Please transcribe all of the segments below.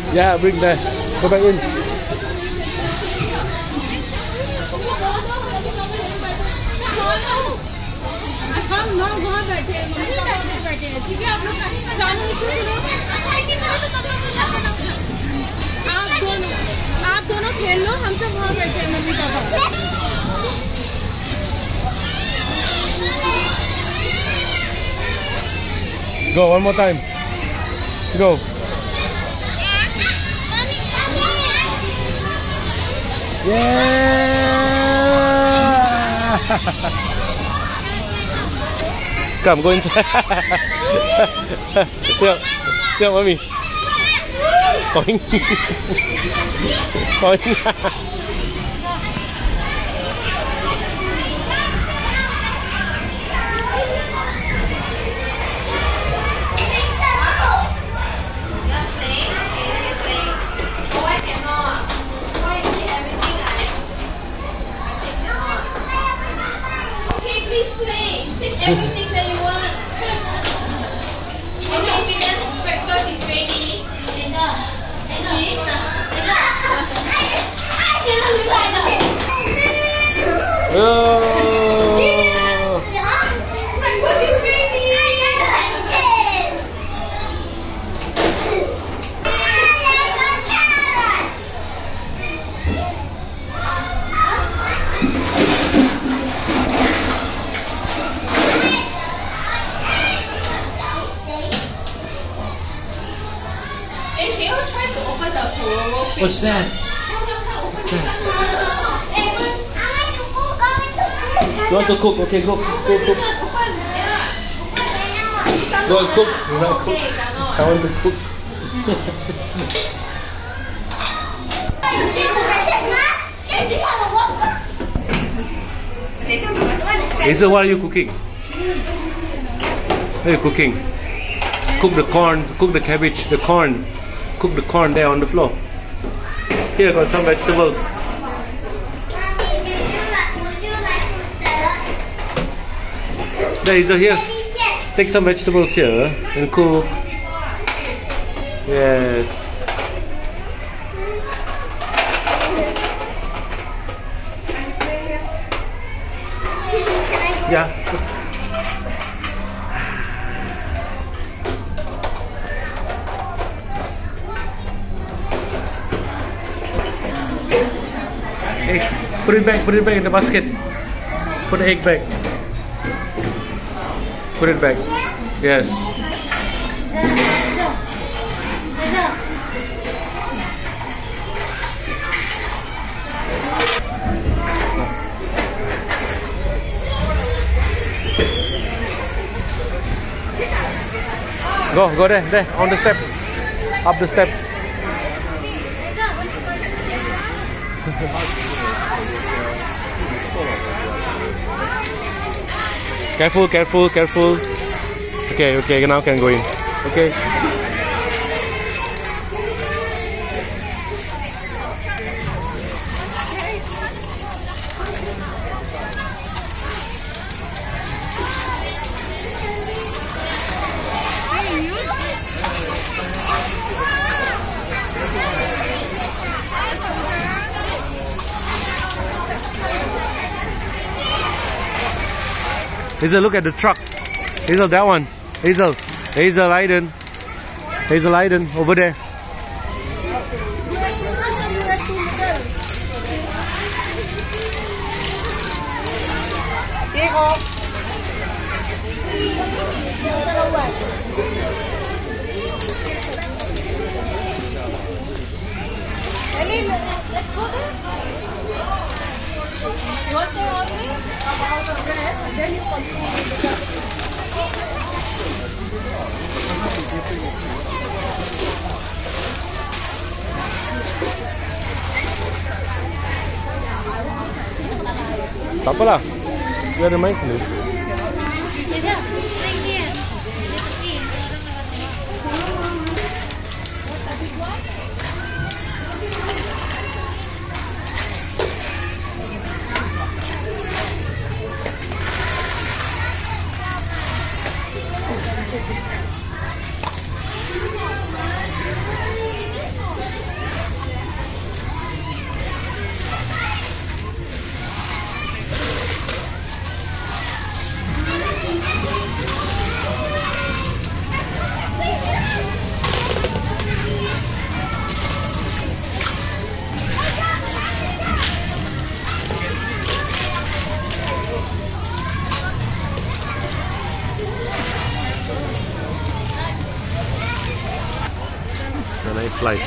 Yeah, bring there. Go back in. हम लोग वहाँ बैठे हैं, बैठे हैं, ठीक है आप लोग जानो आप दोनों खेल लो, हम सब वहाँ बैठे हैं mummy papa. Go one more time. Go. Yeah. Come, go inside. Yeah, mommy. Going. Going. Everything that you want. Okay, chicken, breakfast is ready. Breakfast is ready. Hey, can you try to open the Pororo fish? What's that? You want to cook? Okay, go. Go cook. Open, yeah. Go and cook. You want to cook? Okay, cannot. I want to cook. Hazel, what are you cooking? What are you cooking? Cook the corn, cook the cabbage, the corn. Cook the corn there on the floor. Here, got some vegetables. There, Hazel, here. Take some vegetables here and cook. Yes. Yeah. Hey, put it back in the basket. Put the egg back. Put it back. Yes. Go there, on the steps. Up the steps. Careful. Okay, now can go in. Okay. Hazel, look at the truck. Hazel, that one. Hazel Aiden, over there. Ellie, let's go there. You want to only about the rest, and then you continue. Tak apalah. Dia ada main sini. nice slide.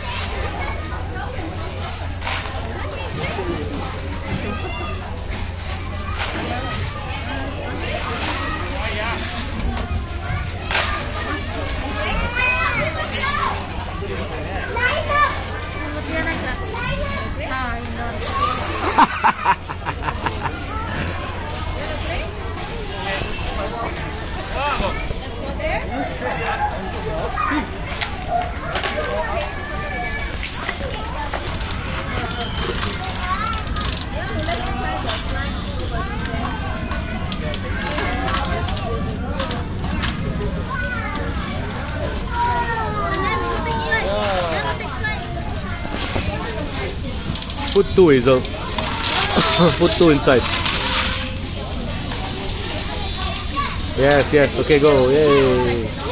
Put two is put two inside. Yes, yes. Okay, go. Yay.